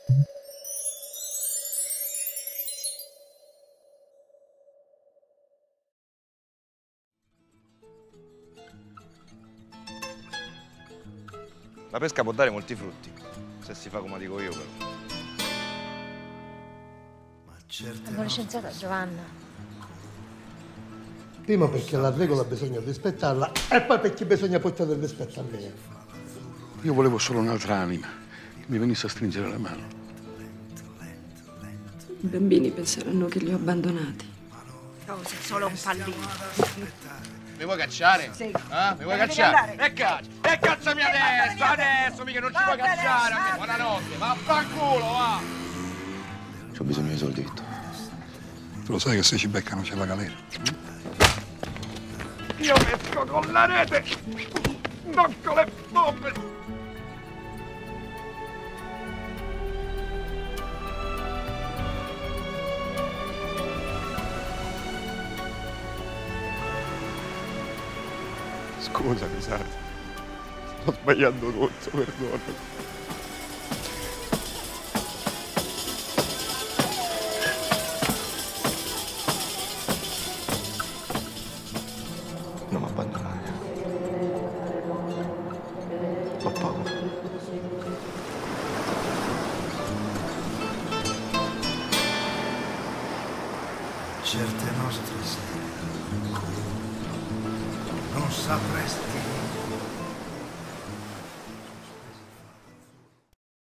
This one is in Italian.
La pesca può dare molti frutti, se si fa come dico io però. Buona scienziata Giovanna. Prima perché la regola bisogna rispettarla e poi perché bisogna portare il rispetto a lei. Io volevo solo un'altra anima che mi venisse a stringere la mano. I bambini penseranno che li ho abbandonati. Oh, sei solo un pallino. Mi vuoi cacciare? Sì. Mi vuoi cacciare? E cacciami adesso, mica non ci puoi cacciare a me. Buonanotte, vaffanculo, va! C'ho bisogno di soldi, Vitto. Tu lo sai che se ci beccano c'è la galera. Io pesco con la rete, non con le bombe. Scusami, Sara. Sto sbagliando tutto, perdonami. Non mi abbandonare. Ho paura. Certe nostre sere non sapresti